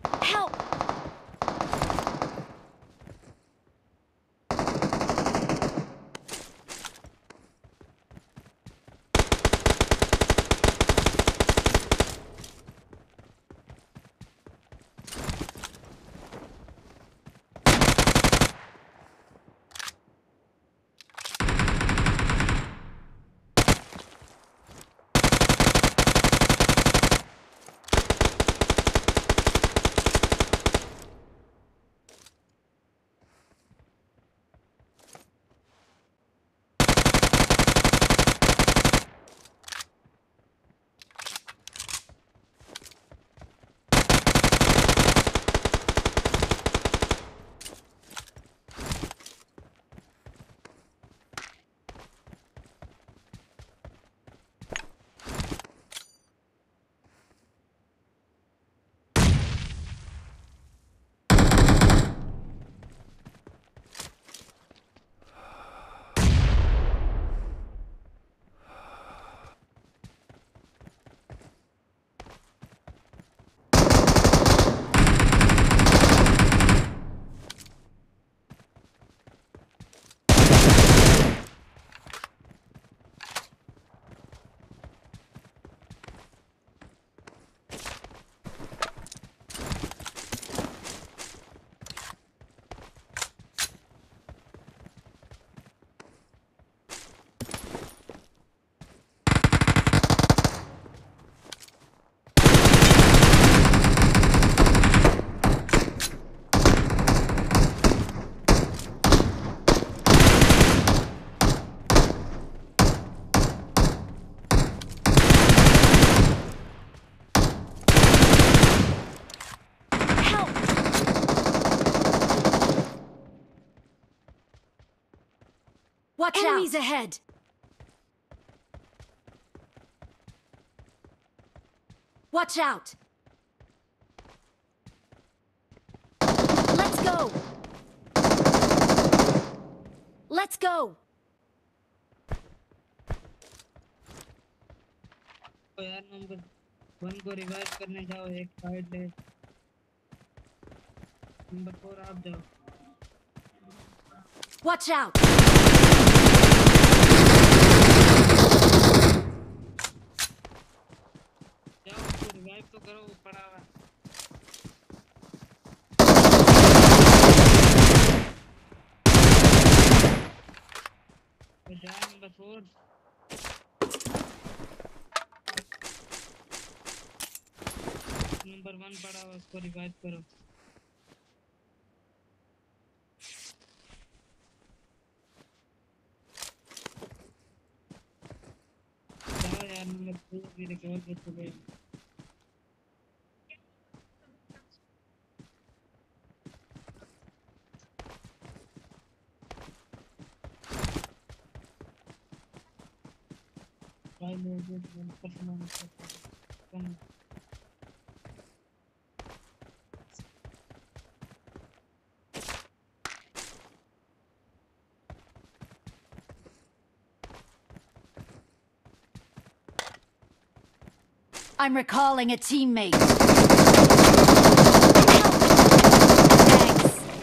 Help! Watch out! Enemies ahead! Watch out! Let's go! Let's go! यार number 1 को revive करने जाओ एक साइड ले नंबर 4 आप जाओ Watch out! जाओ उसको रिवाइव तो करो वो पड़ा हुआ तो जा नंबर 4 नंबर 1 पड़ा हुआ उसको रिवाइव करो जाओ यार नंबर 2 भी रिकवर कर चुके भाई लोग परफॉर्मेंस करते हैं I'm recalling a teammate. Thanks.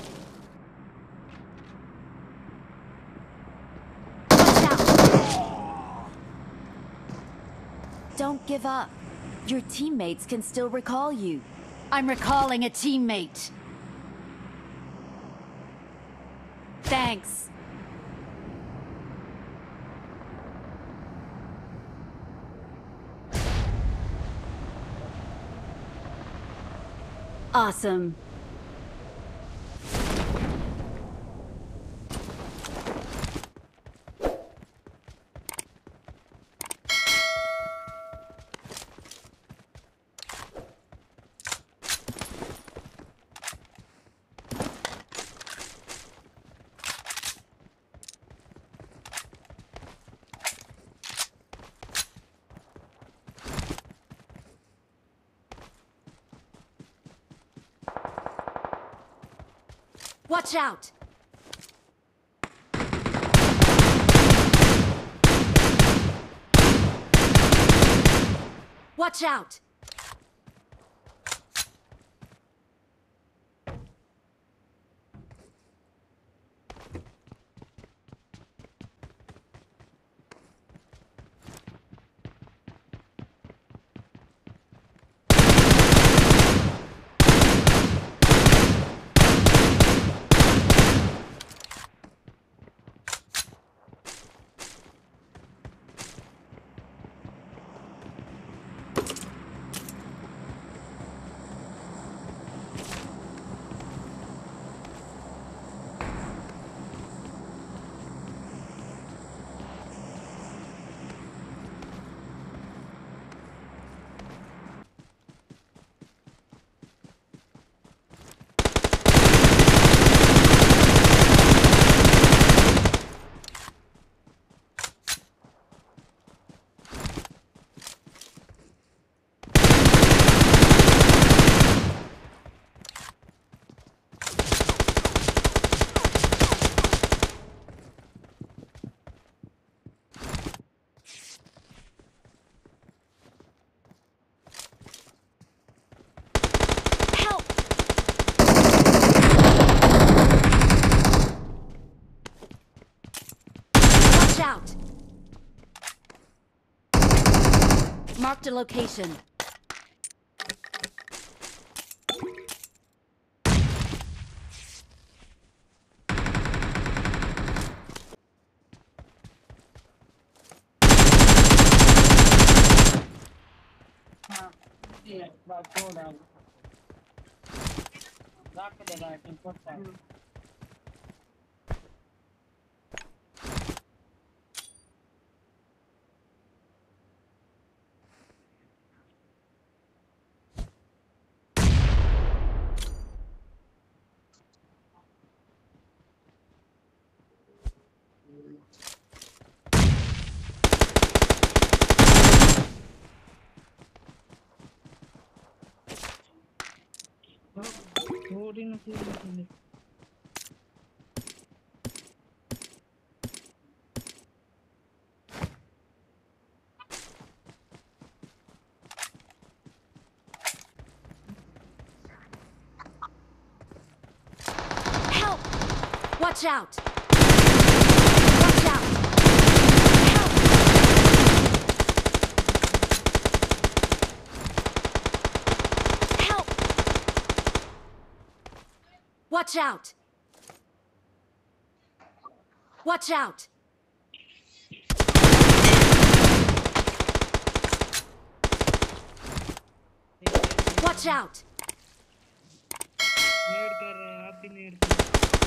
Watch out. Don't give up. Your teammates can still recall you. I'm recalling a teammate. Thanks. Awesome. Watch out! Watch out! Marked a location. हाँ ये बात छोड़ आप रख देगा इम्पोर्ट है थोड़ी ना थोड़ी Help! Watch out! Watch out! Help! Help! Watch out! Watch out! Watch out! नेड कर रहे हैं आप भी नेड